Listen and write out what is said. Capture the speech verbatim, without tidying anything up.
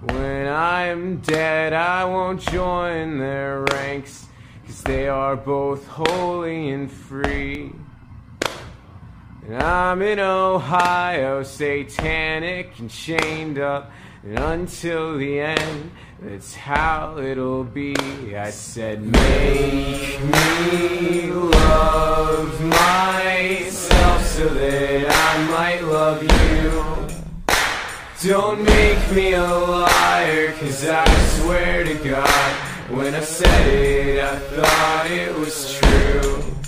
When I'm dead, I won't join their ranks, 'cause they are both holy and free. And I'm in Ohio, satanic and chained up, and until the end, that's how it'll be. I said, make me love myself so that I might love you. Don't make me a liar, 'cause I swear to God, when I said it, I thought it was true.